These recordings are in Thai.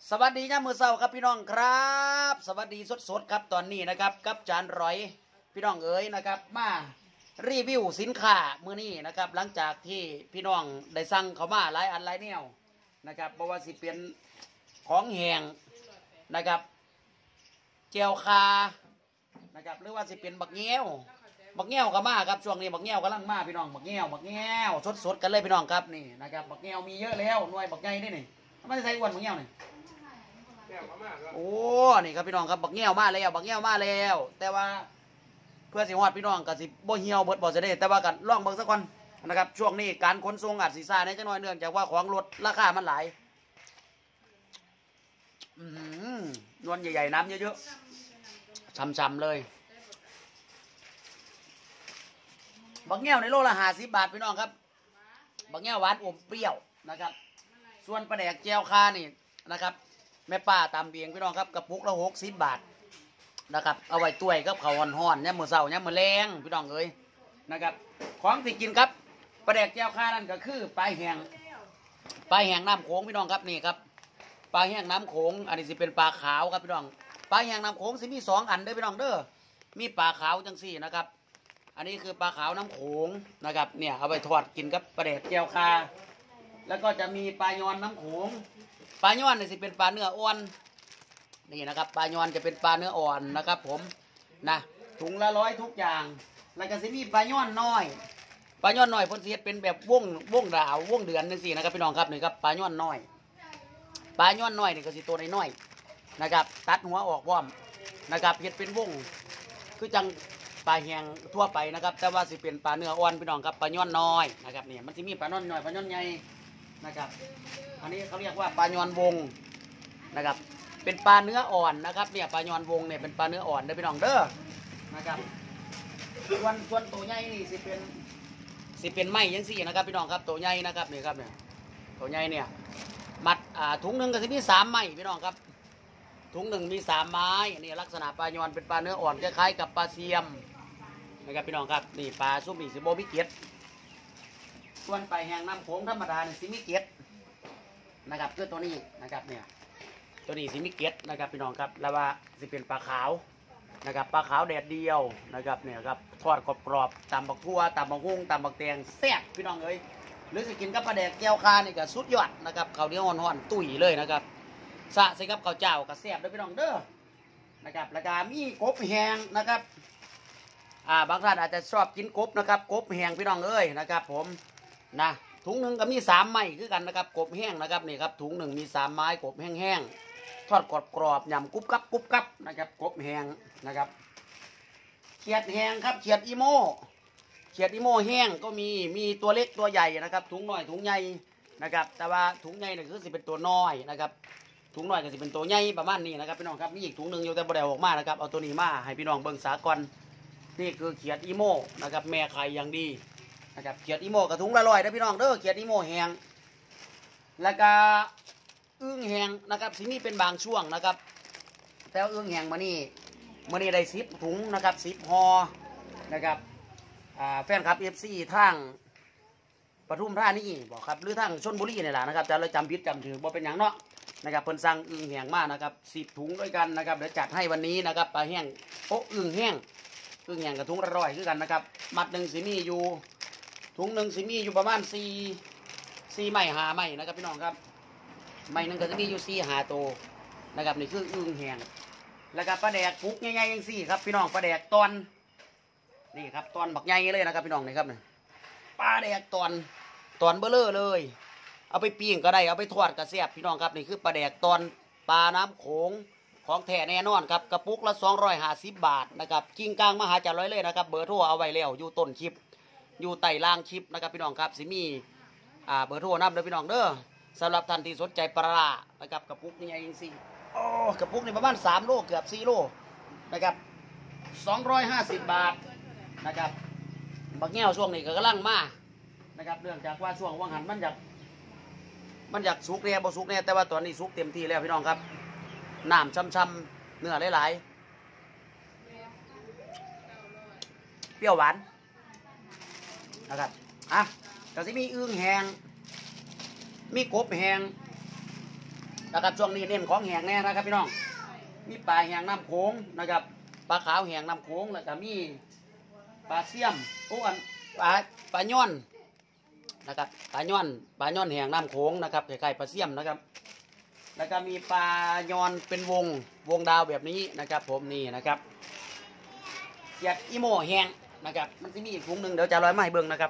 สวัสดีครับมือเศร้าครับพี่น้องครับสวัสดีสดๆครับตอนนี้นะครับกับจานร้อยพี่น้องเอ๋ยนะครับมารีวิวสินค้ามื้อนี้นะครับหลังจากที่พี่น้องได้สั่งเขามาหลายอันหลายแนวนะครับเพราะว่าสิเป็นของแห้งนะครับเจียวคานะครับหรือว่าสิเป็นบักแง้วก็มาครับช่วงนี้บักแง้วกำลังมาพี่น้องบักแง้วสดๆกันเลยพี่น้องครับนี่นะครับบักแง้วมีเยอะแล้วหน่วยบักใหญ่นี่ไม่ได้ใส่อ้วนบักแง้วนี่โอ้นี่ครับพี่น้องครับบักแง้วมาแล้วแต่ว่าเพื่อสิฮอดพี่น้องก็สิบ่เหี่ยวเบิดบ่จะได้แต่ว่ากันลองเบิ่งสักก่อนนะครับช่วงนี้การขนส่งอาจสิซ่าในจักหน่อยเนื่องจากว่าของลดราคามันหลายนวลใหญ่ๆน้ำเยอะๆช่ำๆเลยบักแง้วในโลละ50 บาทพี่น้องครับบักแง้วหวานอมเปรี้ยวนะครับส่วนปลาแดกแจ่วคานี่นะครับแม่ป้าตามเบียงพี่น้องครับกระปุกละ60 บาทนะครับเอาไว้ต้วยกับข้าวห่อนๆเนี่ยมื้อเช้าเนี่ยมื้อแลงพี่น้องเอ้ยนะครับของที่กินครับปลาแดกแจ่วคานั่นก็คือปลาแห้งน้ำโขงพี่น้องครับนี่ครับปลาแห้งน้ำโขงอันนี้สิเป็นปลาขาวครับพี่น้องปลาแห้งน้ำโขงสิมี2 อันเด้อพี่น้องเด้อมีปลาขาวจังสี่นะครับอันนี้คือปลาขาวน้ำโขงนะครับเนี่ยเอาไปทอดกินกับปลาแดกแจ่วคาแล้วก็จะมีปลายอนน้ำโขงปลายอนนี่สิเป็นปลาเนื้ออ่อนนี่นะครับปลายอนจะเป็นปลาเนื้ออ่อนนะครับผมนะถุงละ100ทุกอย่างแล้วก็สิมีปลายอนน้อยเพิ่นสิเฮ็ดเป็นแบบวงดาววงเดือนจังซี่นะครับพี่น้องครับนี่ครับปลายอนน้อยนี่ก็สิตัวน้อยๆนะครับตัดหัวออกพร้อมนะครับเฮ็ดเป็นวงคือจังปลาแห้งทั่วไปนะครับแต่ว่าสิเป็นปลาเนื้ออ่อนพี่น้องครับปลายอนน้อยนะครับนี่มันสิมีปลาน้อยน้อยปลาน้อยใหญ่นะครับอันนี้เขาเรียกว่าปลายอนวงนะครับเป็นปลาเนื้ออ่อนนะครับเนี่ยปลายอนวงเนี่ยเป็นปลาเนื้ออ่อนเด้อพี่น้องเด้อนะครับส่วนตัวใหญ่นี่สิเป็นไม้ยังสี่นะครับพี่น้องครับตัวใหญ่นะครับนี่ครับเนี่ยตัวใหญ่เนี่ยมัดถุงหนึ่งก็สิมี3 ไม้พี่น้องครับถุงหนึ่งมี3 ไม้นี่ลักษณะปลายอนเป็นปลาเนื้ออ่อนคล้ายๆกับปลาเสียมนะครับพี่น้องครับนี่ปลาซุปนี่สิโบมิเกตส่วนปลาแห้งน้ำโขงธรรมดาเนี่ยสิมิเกตนะครับคือตัวนี้นะครับเนี่ยตัวนี้สิมิเกตนะครับพี่น้องครับแล้วว่าสิเป็นปลาขาวนะครับปลาขาวแดดเดียวนะครับเนี่ยครับทอดกรอบๆตำบักทั่วตำบักฮุ้งตำบักแตงแซ่บพี่น้องเอ้ยหรือสิกินกับปลาแดกแก้วคานี่ก็สุดยอดนะครับข้าวเหนียวห่อนๆตุ๋ยเลยนะครับสะใส่กับข้าวเจ้าก็แซ่บด้วยพี่น้องเด้อนะครับแล้วก็มีกบแห้งนะครับบางท่านอาจจะชอบกินกบนะครับกบแห้งพี่น้องเอ้ยนะครับผมนะถุงหนึ่งก็มี3 ไม้คือกันนะครับกบแห้งนะครับนี่ครับถุงหนึ่งมี3 ไม้กบแห้งทอดกรอบๆยำกรุบกับนะครับกบแห้งนะครับเขียดแห้งครับเขียดอีโม่แห้งก็มีตัวเล็กตัวใหญ่นะครับถุงน้อยถุงใหญ่นะครับแต่ว่าถุงใหญ่เนี่ยคือสิเป็นตัวน้อยนะครับถุงน้อยก็สิเป็นตัวใหญ่ประมาณนี้นะครับพี่น้องครับมีอีกถุงหนึ่งอยู่แต่บ่ได้ออกมานะครับเอาตัวนี้มาให้พี่น้องเบิ่งสากลนี่คือเขียดอีโม่นะครับแม่ไข่อย่างดีนะครับเขียดอีโม่กับถุงละ100นะพี่น้องเด้อเขียดอีโม่แห้งแล้วก็อึ่งแห้งนะครับสิมีเป็นบางช่วงนะครับแต่อึ่งแห้งมานี่ได้10 ถุงนะครับ10 ห่อนะครับแฟนคลับ FC ทางปทุมธานีบอกครับหรือทางชลบุรีนี่แหละนะครับจะเลยจำผิดจำถือบ่เป็นอย่างเนาะนะครับเพิ่นสั่งอึ่งแห้งมานะครับ10 ถุงด้วยกันนะครับเดี๋ยวจัดให้วันนี้นะครับปลาแห้งอึ่งแห้งกับถุงละ100คือกันนะครับมัดหนึ่งสิมีอยู่ถุงหนึ่งสิมีอยู่ประมาณ4 ไม้5 ไม้นะครับพี่น้องครับไม้หนึ่งก็จะมีอยู่4 5 ตัวนะครับนี่คืออึ่งแห้งแล้วก็ปลาแดกปุกใหญ่ๆยังสี่ครับพี่น้องปลาแดกตอนนี่ครับตอนบักใหญ่เลยนะครับพี่น้องนี่ครับปลาแดกตอนเบลอเลยเอาไปปิ้งก็ได้เอาไปทอดก็แซ่บพี่น้องครับนี่คือปลาแดกตอนปลาน้ำโขงของแท้แน่นอนครับกระปุกละ250 บาทนะครับกิ้งกลางมหาจารย์เลยนะครับเบอร์โทรเอาไว้แล้วอยู่ต้นคลิปอยู่ใต้ล่างคลิปนะครับพี่น้องครับสิมีเบอร์โทรนับเด้อพี่น้องเด้อสำหรับท่านที่สนใจปลานะครับกระปุกนี่ใหญ่จริงๆโอ้กระปุกนี่ประมาณ3 โลเกือบ4 โลนะครับ250 บาทนะครับบักแง้วช่วงนี้ก็กำลังมานะครับเรื่องจากว่าช่วงว่างหันมันอยากสุกเนี่ยบ่สุกเนี่ยแต่ว่าตอนนี้สุกเต็มที่แล้วพี่น้องครับน้ำช่ำๆเนื้อหลายๆเปรี้ยวหวานนะครับก็จะมีอึ่งแห้งมีกบแห้งนะครับช่วงนี้เน้นของแห้งแน่นะครับพี่น้องมีปลาแห้งน้ำโขงนะครับปลาขาวแห้งน้ำโขงแล้วก็มีปลาเสี่ยมปลาย่อนนะครับปลาย่อนแห้งน้ำโขงนะครับคล้ายๆปลาเสี่ยมนะครับแล้วก็มีปลาย่อนเป็นวงดาวแบบนี้นะครับผมนี่นะครับเกียดอีโม่แห้งนะครับมันจะมีอีกถุงหนึ่งเดี๋ยวจะร้อยไม้เบิ้งนะครับ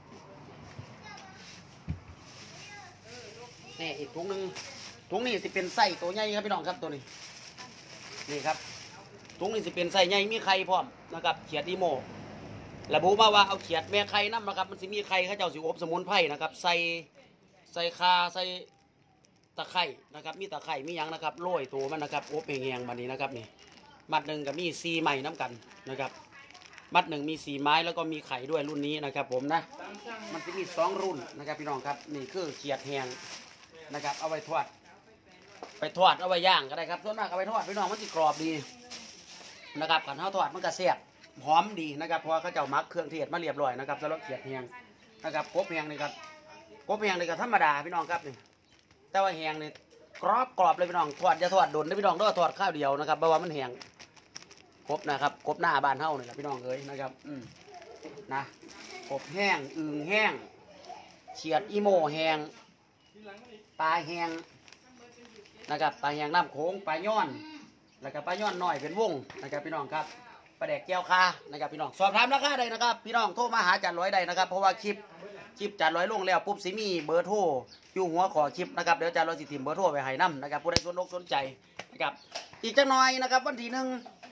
นี่อีกถุงหนึ่งถุงนี้สิเป็นไส้ตัวใหญ่ครับพี่น้องครับตัวนี้นี่ครับถุงนี้สิเป็นไส้ใหญ่มีไข่พร้อมนะครับเขียดอีโม่ระบุมาว่าเอาเขียดแม่ไข่น้ำนะครับมันสิมีไข่ข้าเจ้าสิอบสมุนไพรนะครับใส่คาใส่ตะไคร่นะครับมีตะไคร่มียังนะครับโรยตัวมันนะครับอบแห้งๆแบบนี้นะครับนี่มัดหนึ่งกับมี4 ไม้น้ำกันนะครับมัดหนึ่งมี4 ไม้แล้วก็มีไข่ด้วยรุ่นนี้นะครับผมนะมันจะมี2 รุ่นนะครับพี่น้องครับนี่คือเขียดแห้งนะครับเอาไว้ทอดเอาไว้ย่างก็ได้ครับส่วนมากเอาไว้ทอดพี่น้องมันจะกรอบดีนะครับขันข้าวทอดมันก็แซ่บหอมดีนะครับเพราะเขาเจ้ามักเครื่องเทศมาเรียบร้อยนะครับสำหรับเขียดแห้งนะครับกบแห้งนี่ครับกบแห้งนี่ก็ธรรมดาพี่น้องครับนี่แต่ว่าแห้งนี่กรอบเลยพี่น้องทอดจะทอดโดนได้พี่น้องด้วยทอดข้าวเดียวนะครับเพราะว่ามันแห้งกบนะครับกบหน้าบ้านเฮานี่แหละพี่น้องเอ้ยนะครับนะกบแห้งอึ่งแห้งเขียดอีโม่แห้งปลาแห้งนะครับปลาแห้งน้ำโขงปลาย่อนแล้วก็ปลาย่อนหน่อยเป็นวงนะครับพี่น้องครับปลาแดกแก้วคานะครับพี่น้องสอบถามราคาได้นะครับพี่น้องโทรมาหาจันร้อยได้นะครับเพราะว่าคลิปจันร้อยลงแล้วปุ๊บสิมีเบอร์โทรอยู่หัวขอคลิปนะครับเดี๋ยวจันร้อยสิถิ่มเบอร์โทรไปให้นำนะครับผู้ใดสนใจนะครับอีกจังหน่อยนะครับวันที่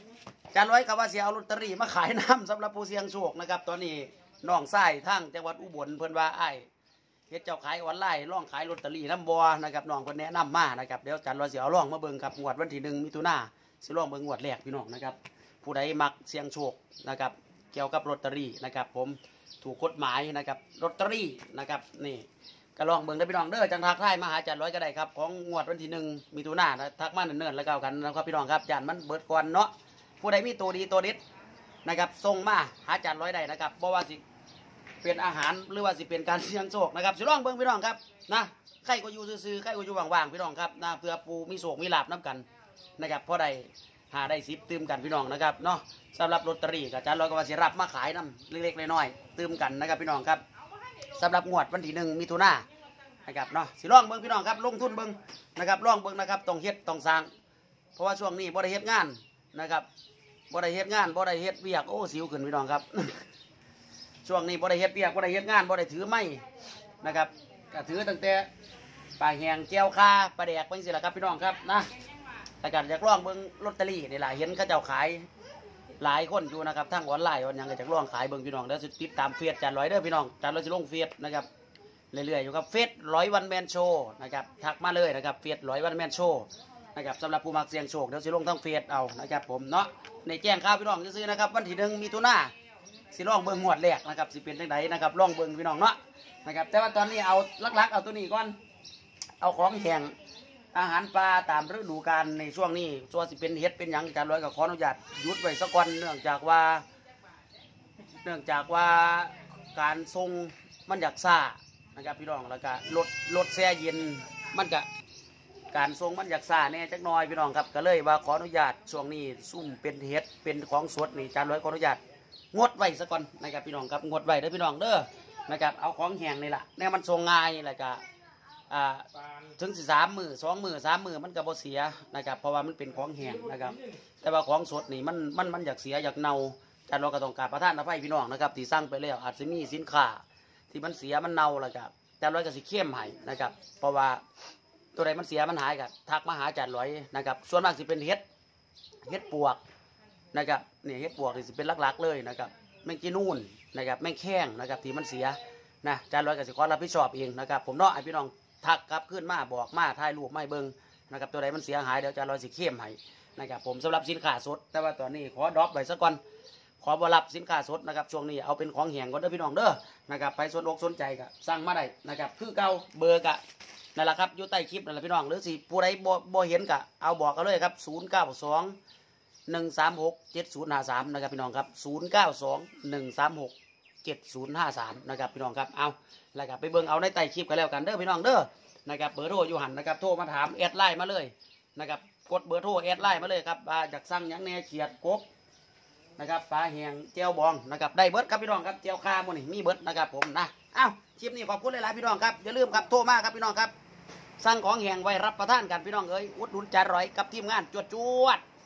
1จันร้อยกับว่าเสียเอาลอตเตอรี่มาขายน้ำสำหรับผู้เสี่ยงโชคนะครับตอนนี้น้องไส้ทั้งจังหวัดอุบลเพิ่นว่าไอ้เฮ็ดเจ้าขายออนไลน์ล่องขายลอตเตอรี่น้ำบัวนะครับน้องเพิ่นแนะนำมานะครับเดี๋ยวจันร้อยเสียเอาล่องมาเบิ่งครับงวดวันที่1 มิถุนายนสิล่องเบิ่งงวดแรกพี่น้องนะครับผู้ใดมักเสี่ยงโชคนะครับเกี่ยวกับลอตเตอรี่นะครับผมถูกกฎหมายนะครับลอตเตอรี่นะครับนี่ก็ลองเบิ่งได้พี่น้องเด้อจังทักทายมาหาจันร้อยก็ได้ครับของงวดวันที่1 มิถุนายนทักมาเนิ่นๆแล้วกันนะครับพี่น้องครับจันมันเบิดก่อนเนาะผู้ใดมีตัวดีตัวเด็ดนะครับส่งมาหาจันร้อยได้นะครับเพราะว่าสิเป็นอาหารหรือว่าสิเป็นการเสี่ยงโชคนะครับสิลองเบิ่งพี่น้องครับนะใครก็อยู่ซื่อๆใครก็อยู่ว่างๆพี่น้องครับนะเพื่อปูมีโชคมีลาภน้ำกันนะครับเพราะใดหาได้10ตื่มกันพี่น้องนะครับเนาะสำหรับลอตเตอรี่กับจันร้อยก็ว่าสิรับมาขายน้ำเล็กๆน้อยๆตื่มกันนะครับพี่น้องครับสำหรับงวดวันที่1 มิถุนายนนะครับเนาะสิลองเบิ่งพี่น้องครับลงทุนเบิ่งนะครับลองเบิ่งนะครับต้องเฮ็ดต้องสร้างเพราะว่าช่วงนี้บ่ได้เฮ็ดงานนะครับบ่ได้เฮ็ดงานบ่ได้เฮ็ดเวียกโอ้สิวขึ้นพี่น้องครับ ช่วงนี้บ่ได้เฮ็ดเวียกบ่ได้เฮ็ดงานบ่ได้ถือไม้นะครับก็ถือตั้งแต่ปลาแห้งแก้วคาปลาแดกเป็นสิล่ะครับพี่น้องครับนะแต่การอยากลองเบิ่งลอตเตอรี่นี่ล่ะเห็นเขาเจ้าขายหลายคนอยู่นะครับทั้งออนไลน์วันยังก็จะลองขายเบิ่งพี่น้องเดี๋ยวสิติดตามเฟซจันร้อยเด้อพี่น้องจันร้อยสิลงเฟซนะครับเรื่อยๆอยู่ครับเฟซ100 วันแมนโชว์นะครับทักมาเลยนะครับเฟซ100 วันแมนโชว์นะครับสำหรับผู้มักเสี่ยงโชคเดี๋ยวสิลงทั้งเฟซเอานะครับผมเนาะในแจ้งข่าวพี่น้องซื้อนะครับวันที่1 มิถุนายนสิลองเบิ่งงวดแรกนะครับสิเป็นจังไดนะครับลองเบิ่งพี่น้องเนาะนะครับแต่ว่าตอนนี้เอาลักๆเอาตัวนี้ก่อนเอาของแห้งอาหารปลาตามฤดูกาลในช่วงนี้ส่วนสิเป็นเฮ็ดเป็นหยังจันร้อยก็ขออนุญาตหยุดไว้สักวันเนื่องจากว่าการทรงมันอยากซ่านะครับพี่น้องแล้วก็รถแช่เย็นมันก็การทรงมันอยากซ่าแน่จักหน่อยพี่น้องครับก็เลยว่าขออนุญาตช่วงนี้ซุ่มเป็นเฮ็ดเป็นของสดนี่จันร้อยขออนุญาตงดไว้สักก่อนนะครับพี่น้องครับงดไว้เด้อพี่น้องเด้อนะครับเอาของแห้งนี่แหละแน่มันทรงง่ายแล้วก็ถึง3 มื้อ2 มื้อ3 มื้อมันก็บ่เสียนะครับเพราะว่ามันเป็นของแห้งนะครับแต่ว่าของสดนี่มันอยากเสียอยากเน่าจันเราก็ต้องการประทานอภัยพี่น้องนะครับที่สั่งไปแล้วอาจจะมีสินค้าที่มันเสียมันเน่าแล้วครับจันร้อยก็สิเข้มให้นะครับเพราะว่าตัวใดมันเสียมันหายก็ทักมาหาจันร้อยนะครับส่วนมากสิเป็นเฮ็ดปวกนะครับนี่เฮ็ดปวกนี่สิเป็นหลักๆเลยนะครับแมงจีนูนนะครับแมงแข้งนะครับที่มันเสียนะจันร้อยก็สิขอรับผิดชอบเองนะครับผมเนาะไอพี่น้องทักครับขึ้นมาบอกมาถ่ายรูปไม่เบิ่งนะครับตัวใดมันเสียหายเดี๋ยวจันร้อยสิเข้มให้นะครับผมสำหรับสินค้าสดแต่ว่าตอนนี้ขอดรอปไว้ซะก่อนขอบ่รับสินค้าสดนะครับช่วงนี้เอาเป็นของแห้งก่อนเด้อพี่น้องเด้อนะครับไปสนอกสนใจก็สั่งมาได้นะครับคือเก่าเบอร์กะนั่นแหละครับอยู่ใต้คลิปนั่นแหละพี่น้องหรือสิผู้ใดบ่เห็นก็เอาบอกกันเลยครับ0921367053นะครับพี่น้องครับ0921367053นะครับพี่น้องครับเอาแล้วก็ไปเบิ่งเอาในใต้คลิปกันแล้วกันเด้อพี่น้องเด้อนะครับเบอร์โทรอยู่หันนะครับโทรมาถามแอดไลน์มาเลยนะครับกดเบอร์โทรแอดไลน์มาเลยครับอยากสั่งหยังแหน่เขียดกบนะครับปลาแห้งเจียวบองนะครับได้เบิร์ดครับพี่น้องครับเจียวคาหมดนี่มีเบิร์ดนะครับผมนะอ้าวคลิปนี้ขอบคุณหลายๆพี่น้องครับอย่าลืมครับโทรมาครับพี่น้องครับสั่งของแห้งไว้รับประทานกันพี่น้องเอ้ยอุดหนุนจานร้อยกับทีมงานจวด